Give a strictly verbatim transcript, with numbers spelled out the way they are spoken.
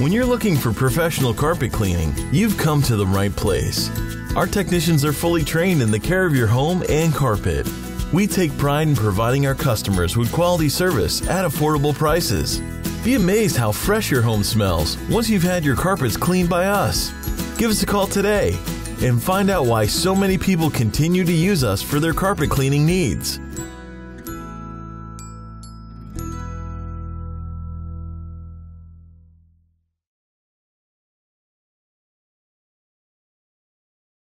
When you're looking for professional carpet cleaning, you've come to the right place. Our technicians are fully trained in the care of your home and carpet. We take pride in providing our customers with quality service at affordable prices. Be amazed how fresh your home smells once you've had your carpets cleaned by us. Give us a call today and find out why so many people continue to use us for their carpet cleaning needs.